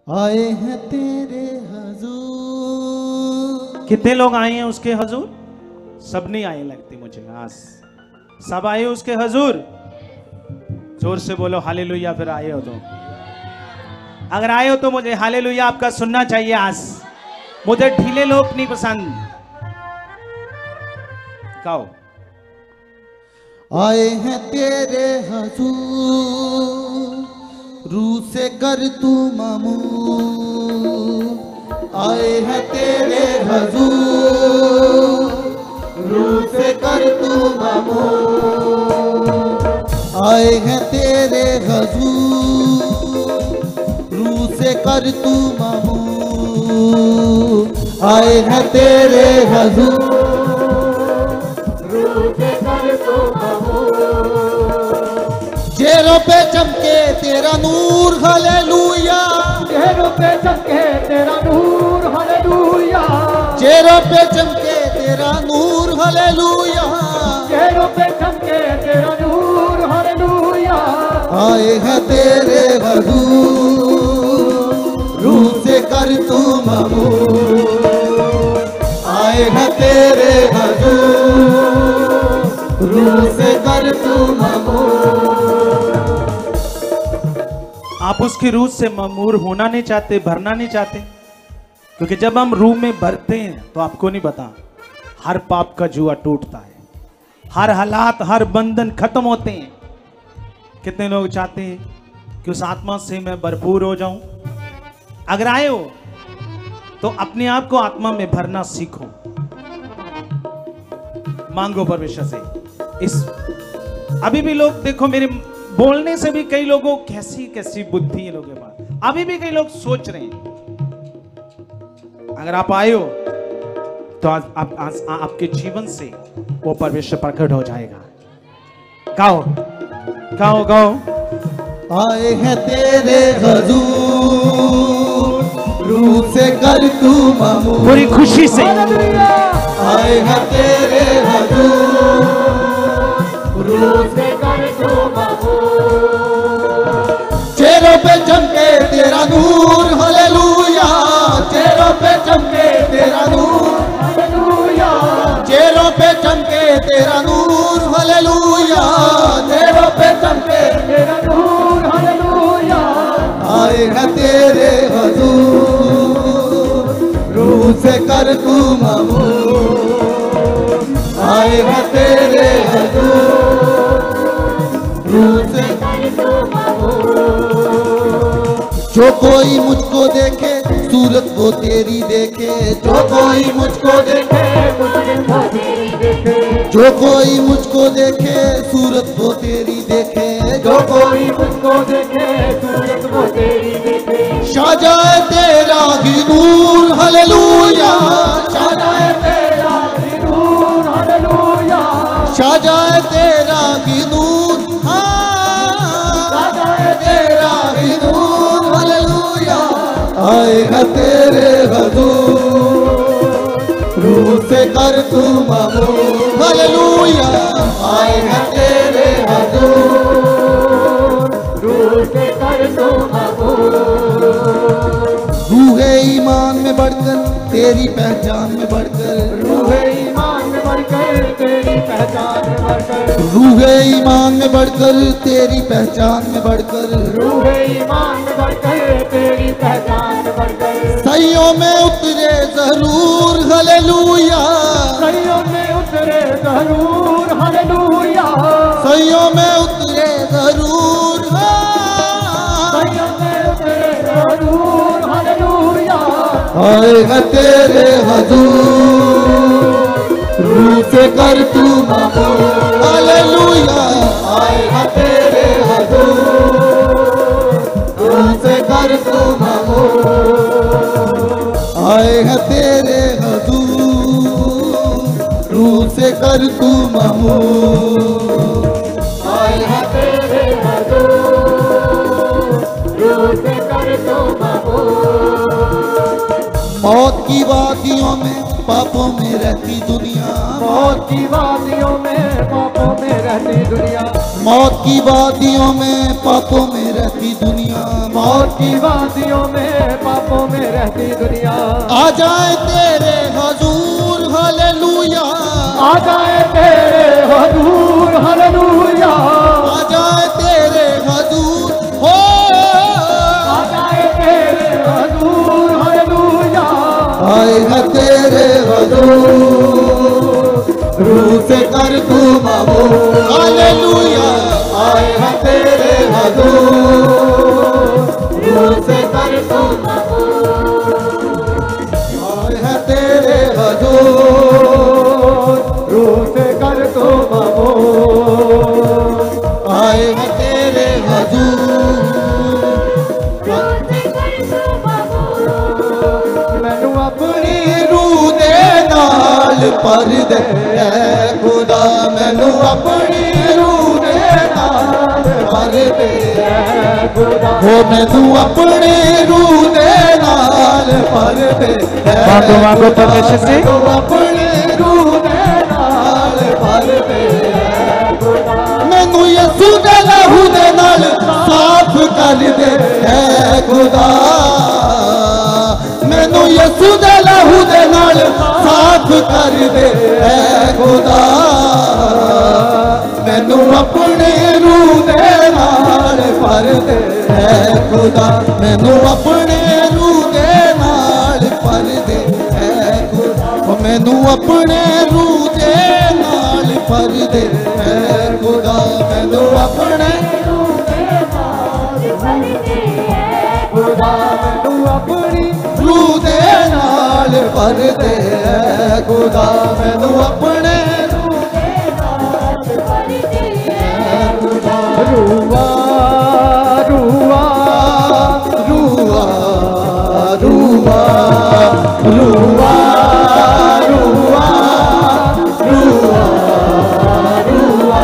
आए हैं तेरे हुजूर। कितने लोग आए हैं उसके हुजूर? सब नहीं आए लगते मुझे। हाँ, सब आए उसके हुजूर। जोर से बोलो हालेलुया। फिर आए हो तो, अगर आए हो तो मुझे हालेलुया आपका सुनना चाहिए। आज मुझे ढीले लोग नहीं पसंद। गाओ। आए हैं तेरे हुजूर, रूह से कर तू मामूर। आए हैं तेरे हुजूर, रूह से कर तू मामूर। आए हैं तेरे हुजूर, रूह से कर तू मामूर। आए हैं तेरे हुजूर, चेहरों पे चमके तेरा नूर हालेलुया। चेहरों पे चमके तेरा नूर हालेलुया। चेहरों पे चमके तेरा नूर हालेलुया। चेहरों पे चमके तेरा नूर हालेलुया। आए हैं तेरे हुजूर, रूह से कर तू मामूर। आए हैं तेरे हुजूर, रूह से कर तू मामूर। आप उसकी रूह से ममूर होना नहीं चाहते, भरना नहीं चाहते, क्योंकि जब हम रूह में भरते हैं तो आपको नहीं पता, हर पाप का जुआ टूटता है, हर हालात, हर बंधन खत्म होते हैं। कितने लोग चाहते हैं कि उस आत्मा से मैं भरपूर हो जाऊं? अगर आए हो तो अपने आप को आत्मा में भरना सीखो। मांगो परमेश्वर से। इस अभी भी लोग देखो, मेरे बोलने से भी कई लोगों कैसी कैसी बुद्धि है लोगों के पास। अभी भी कई लोग सोच रहे हैं। अगर आप आए हो तो आज आपके जीवन से वो परमेश्वर प्रकट हो जाएगा। गाओ गाओ गाओ। आए हैं तेरे हुजूर, रूह से कर तू मामूर। पूरी खुशी से आए हैं तेरे हुजूर, रूह से कर तू मामूर। चेहरों पे चमके तेरा नूर हालेलुया। चेहरों पे चमके तेरा नूर हालेलुया। चेहरों पे चमके तेरा नूर हालेलुया। चेहरों पे चमके तेरा नूर हालेलुया। आए हैं तेरे हुजूर, रूह से कर तू मामूर। आए हैं तेरे हुजूर, रूह से कर तू मामूर। जो कोई मुझको देखे सूरत वो तेरी देखे। जो कोई मुझको देखे, जो कोई मुझको देखे सूरत वो तेरी देखे। जो कोई मुझको देखे सूरत वो तेरी देखे। शाजाए तेरा ही नूर हालेलुया। शाजाए तेरा ही नूर हालेलुया। शाजाए तेरा ही नूर, शाजाए तेरा ही नूर हालेलुया। आए हैं तेरे हुजूर, रूह से कर तू मामूर। हालेलुया। आए हैं तेरे हुजूर, रूह से कर तू मामूर। रूहे ईमान में बढ़कर तेरी पहचान में बढ़कर। रूहे ईमान में बढ़कर तेरी पहचान में बढ़कर। रूहे ईमान में बढ़कर तेरी पहचान में बढ़कर। रूहे ईमान में बढ़कर तेरी पहचान में बढ़कर। सैयों में उतरे जरूर हालेलुया। सैयों में उतरे जरूर हालेलुया। सैयों में उतरे जरूर। सैयों में उतरे जरूर हालेलुया। आए हैं तेरे हुजूर, रूह से कर तू मामूर। हालेलुया। आए हैं तेरे हुजूर, रूह से कर तू मामूर। आए हैं तेरे हुजूर, रूह से कर तू मामूर। आए हैं तेरे हुजूर, रूह से कर तू मामूर। मौत की वादियों में पापों में रहती दुनिया। मौत की वादियों में पापों में रहती दुनिया। मौत की वादियों में पापों में रहती दुनिया। मौत की वादियों में पापों में रहती दुनिया आ जाए तेरे हजूर हालेलुया, आ जाए तेरे हजूर हालेलुया, आ जाए तेरे हजूर हो, आ जाए तेरे हजूर हालेलुया, आए हैं तेरे हजूर, रूह से कर तू मबूल हालेलुया, आए हैं तेरे हजूर, रूह से कर तू मबूल, आए हैं तेरे हजूर, रूह से कर तू मबूल, आए हैं तेरे हजूर, मैनू अपनी रूह दे नाल पर दे ऐ खुदा, मैनू अपनी रूह दे नाल पर दे ऐ खुदा, हो मैनू अपनी रूह दे नाल पर दे ऐ मांगो मांगो परमेश्वर से। मैनू अपनी रूह दे नाल पर दे ऐ खुदा, मैनू यसू दे लहू दे नाल साफ कर दे ऐ खुदा, मैनू यसू दे लहू दे नाल साफ कर दे ऐ खुदा, मैनू अपने रूह दे नाल भर दे ऐ खुदा, मैनू अपने रूह दे नाल भर दे ऐ खुदा, मैनू अपने रूह दे नाल भर दे ऐ खुदा, मैनू अपने खुदा मैनू अपनी रूह दे नाल भर दे ऐ खुदा, मैनू अपने रूआ रूआ रूआ रूआ रूआ रूआ रूआ रूआ,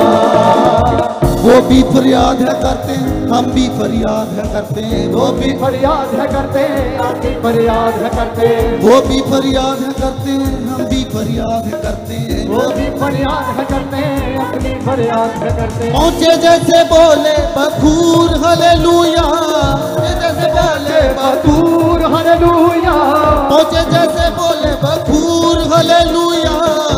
वो भी फरियाद है करते हैं, हम भी फरियाद है करते हैं, वो भी फरियाद है करते आपकी फरियाद है करते, वो भी फरियाद है करते हैं, हम भी फरियाद है करते हैं, वो भी फरियाद है करते अपनी फरियाद है करते, पहुंचे जैसे बोले बखूर हालेलुया, जैसे बोले बखूर हालेलुया, पहुंचे जैसे बोले बखूर हालेलुया,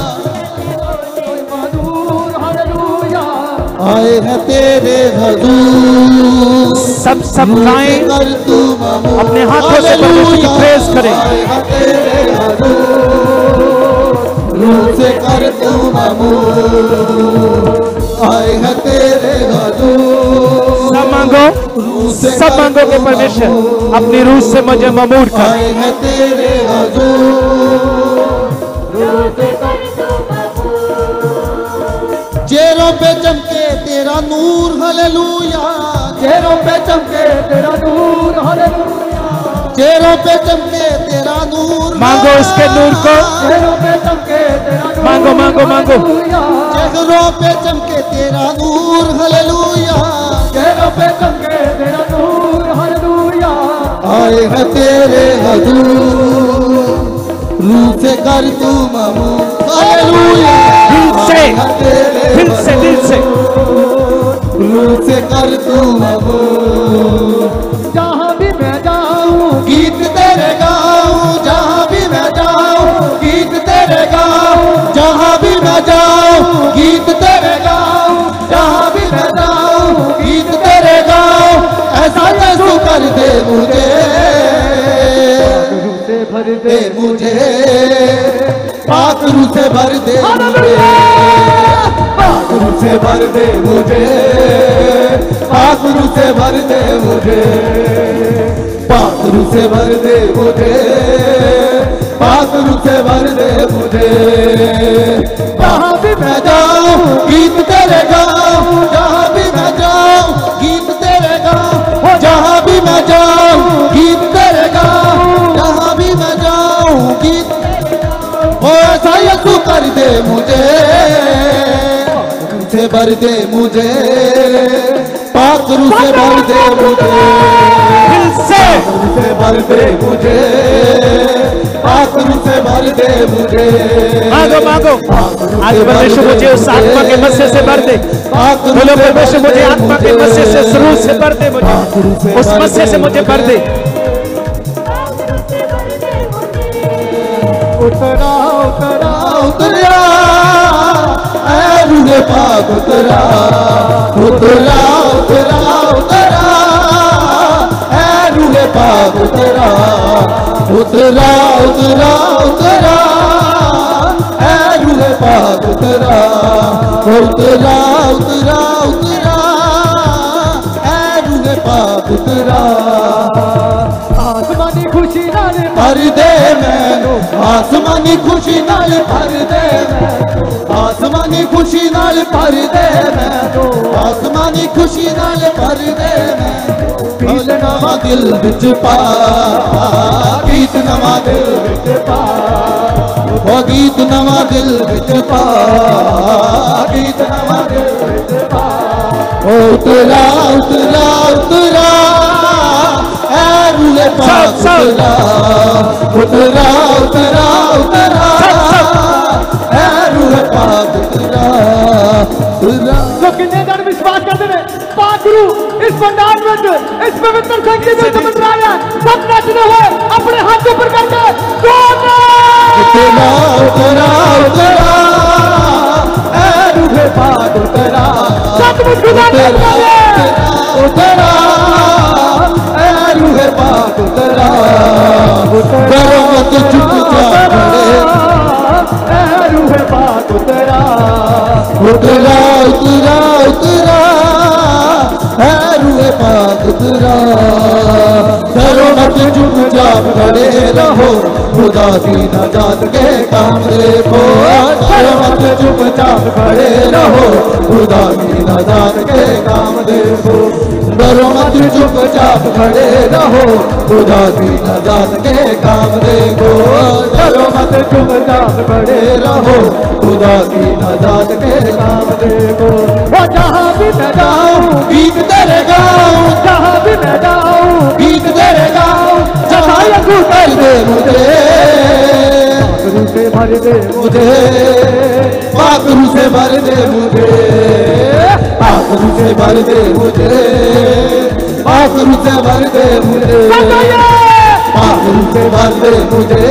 बखूर हालेलुया, आए हैं तेरे हजूर, सब गाएं, कर तू मबूल, अपने हाथों से परमेश्वर की प्रेज करें। आए हैं तेरे हजूर, रूह से कर तू मबूल, आए हैं तेरे हजूर, सब मांगो, रूह से सब कर मांगो तू के परमेश्वर मबूल, अपनी रूह से मुझे ममूर कर। आए हैं तेरे हजूर, चेहरों पे चमके तेरा नूर हालेलुया, चेहरों पे चमके तेरा नूर हालेलुया, चेहरों पे चमके तेरा नूर, मांगो उसके नूर को, चेहरों पे चमके तेरा नूर मांगो मांगो मांगो, हालेलुया, चेहरों पे चमके तेरा नूर हालेलुया, चेहरों पे चमके तेरा नूर हालेलुया, आए हैं तेरे हजूर, रूह से कर तू मबूल हालेलुया, दिल से, आए हैं तेरे दिल से, दिल से, रूह से कर तू मबूल, जहाँ भी मैं जाऊँ गीत तेरे गाऊं, जहाँ भी मैं जाऊं गीत तेरे गाऊं, जहाँ भी मैं जाऊं गीत तेरे गाऊं, जहाँ भी मैं जाऊं गीत तेरे गाऊं, ऐसा यीशु कर दे मुझे, रूह से भर दे दे मुझे, पाक रूह से भर दे मुझे, पाक रूह से भर दे मुझे, पाक रूह से भर दे मुझे, पाक रूह से भर दे मुझे, पाक रूह से भर दे मुझे, जहाँ भी मैं जाऊं गीत तेरे गाऊं, जहाँ भी मैं जाऊं गीत तेरे गाऊं, जहाँ भी मैं जाऊं गीत तेरे गाऊं, जहाँ भी मैं जाऊं गीत, ओ ऐसा यीशु कर दे मुझे, से भर दे मुझे, पाक रूह से भर दे मुझे, दिल से, से भर दे मुझे, पाक रूह से भर भर दे मुझे। मांगो मांगो, आज परमेश्वर मुझे उस आत्मा के मस्से से भर दे। बोलो परमेश्वर मुझे आत्मा के मस्से से, रूह से भर दे मुझे, उस मस्से से मुझे भर दे। उतरा उतरा उतरा ऐ रूहे पाक उतरा, उतरा उतरा उतरा ऐ रूहे पाक उतरा, उतरा उतरा उतरा ऐ रूहे पाक उतरा, उतरा उतरा उतरा ऐ रूहे पाक उतरा। आसमानी खुशी नाल भर दे मैनू, आसमानी खुशी नाल भर दे मैनू, आसमानी खुशी नाल भर दे मैनू, आसमानी खुशी नाल भर दे मैनू। गीत नवा दिल विच पा, गीत नवा दिल विच पा, ओ गीत नवा दिल विच पा, गीत नवा दिल विच पा। ओ उतरा उतरा उतरा ऐ रूहे पाक उतरा, उतरा उतरा उतरा ऐ रूहे पाक उतरा, उतरा। जो कितने जन विश्वास करते हैं पाक रूह इस पंडाल में, इस पवित्र संगीत में समुद्र आया, सब नाचने हुए अपने हाथ ऊपर करके उतरा उतरा उतरा ऐ रूहे पाक उतरा, उतरा उतरा ऐ रूहे पाक उतरा, डरो मत चुप जा खड़े, ऐ रूहे पाक उतरा, उतरा उतरा उतरा ऐ रूहे पाक उतरा। डरो मत चुपचाप खड़े रहो, खुदा की नजात के काम देखो, डरो मत चुपचाप खड़े रहो, खुदा की नजात के काम देखो, डरो मत चुपचाप खड़े रहो, खुदा की नजात के काम देखो, डरो मत चुपचाप खड़े रहो, खुदा की नजात के काम देखो। वो जहाँ भी मैं जाऊँ गीत तेरे गाऊं, जहाँ भी मैं जाऊँ गीत तेरे गाऊं, जहाँ यकू कर दे मुझे, रूह से भर दे मुझे पाखरू से भर दे मुझे, पाखरू से भर दे मुझे, पाखरू से भर दे मुझे, पाखरू से भर दे मुझे,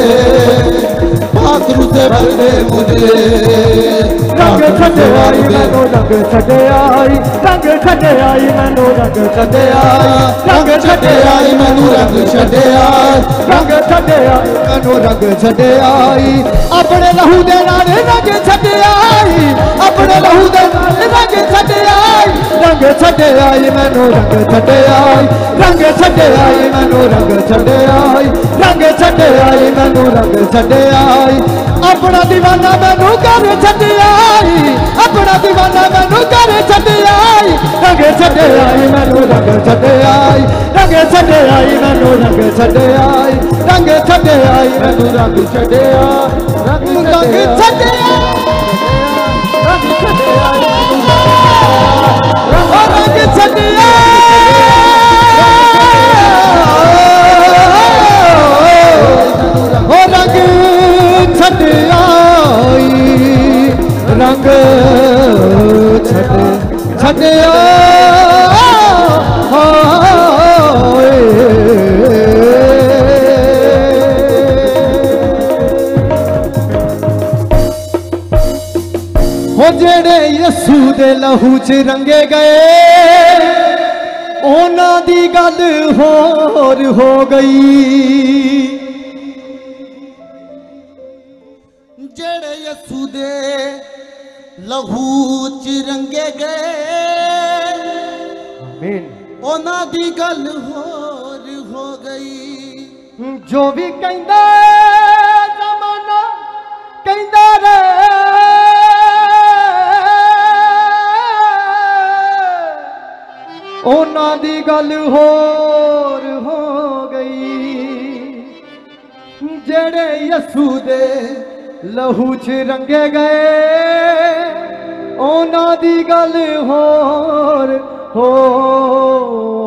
पाखरू से भर दे मुझे। रंग छटे आई मैनू रंग छटे आई, रंग छटे आई मैनू रंग छटे आई, रंग छटे आई मैनू रंग छटे आई, रंग छटे आई मैनू रंग छटे आई, अपने लहू दे नाल रंग छटे आई, अपने लहू दे नाल रंग छटे आई, रंग छटे आई मैनू रंग छटे आई, रंग छटे आई मैनू रंग छटे आई, रंग छटे आई मैनू रंग छटे आई। अपना दीवाना मैनू कर छटे आई, अपना दीवाना मैनू कर छटे आई, रंग छटे आई मैनू रंग छटे आई, रंग छटे आई मैनू रंग छटे आई, रंग छटे आई मैनू रंग छटे आई, रंग छटे आई, रंग छटे आई, रंग छटे रंग छटे छटे हो जेड़े यसू दे लहू च रंगे गए, ओना दी गल होर हो गई। जेड़े यसू दे लहू च रंगे गए, आमीन। ओना दी गल होर हो गई। जो भी कहंदा जमाना कहंदा रे, ओना दी गल होर हो गई। जेड़े यसू दे लहू च रंगे गए, ओना दी गल होर हो